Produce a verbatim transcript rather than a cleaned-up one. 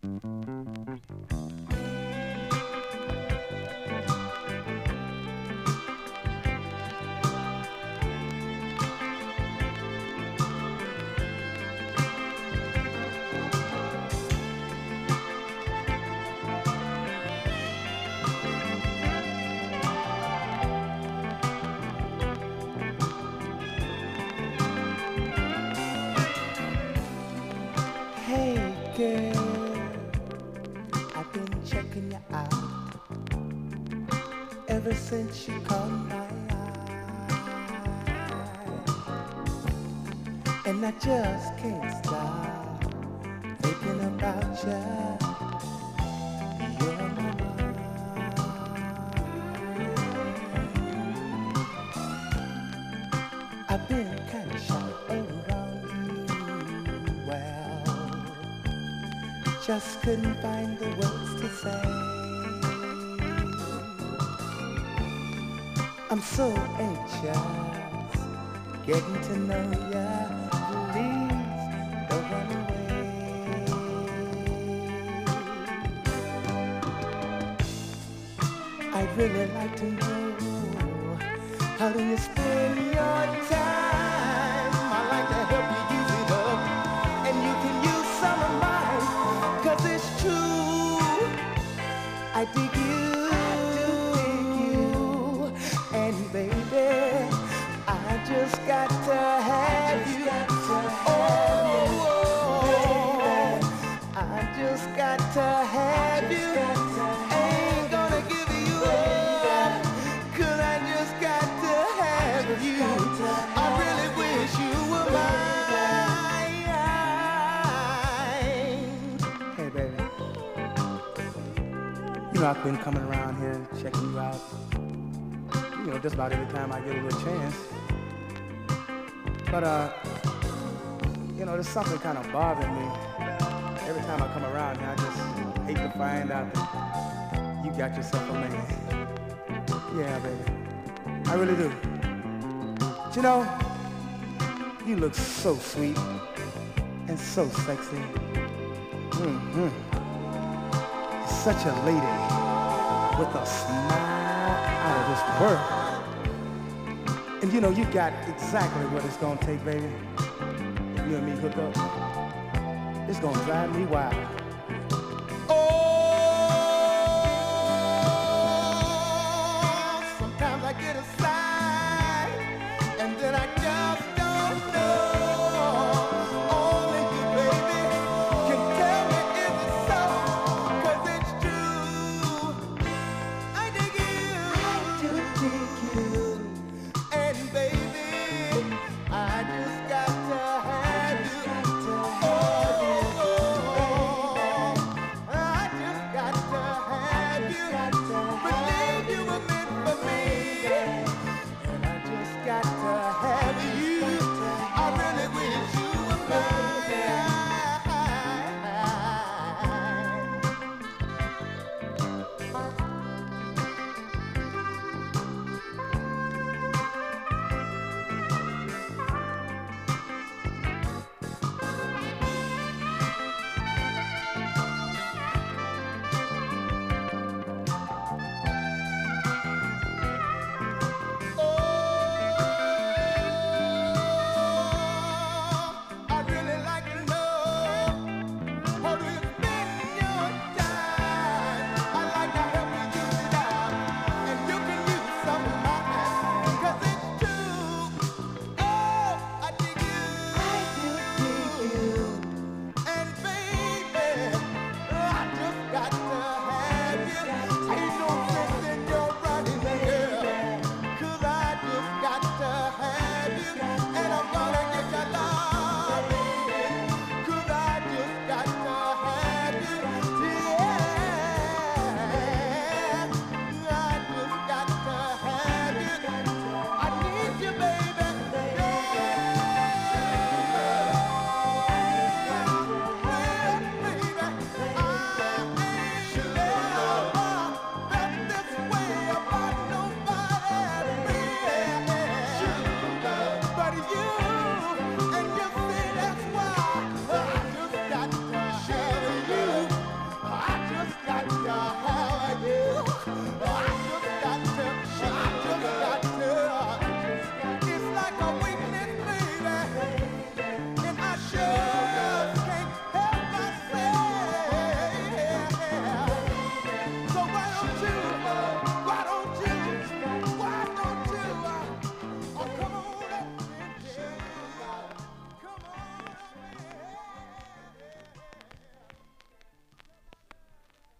Hey girl, I've been checking you out ever since you caught my eye, and I just can't stop thinking about you. You're my mind. I've been kinda shy around you, well, just couldn't find the words to say. I'm so anxious getting to know ya. Please don't run away. I'd really like to know, how do you spend your time? I'd like to help you use it up, and you can use some of mine, 'cause it's true, I dig you, and baby, I just got to have you. Oh, I just got to have you. Ain't gonna give you up, 'cause I just got to have you. I really wish you were mine. Hey baby, you know I've been coming around here checking you out, you know, just about every time I get a little chance. But uh, you know, there's something kind of bothering me. Every time I come around here, I just hate to find out that you got yourself a man. Yeah, baby, I really do. But you know, you look so sweet and so sexy. Mm-hmm. Such a lady with a smile out of this world. And you know, you got exactly what it's gonna take, baby. If you and me hook up, it's gonna drive me wild. Oh!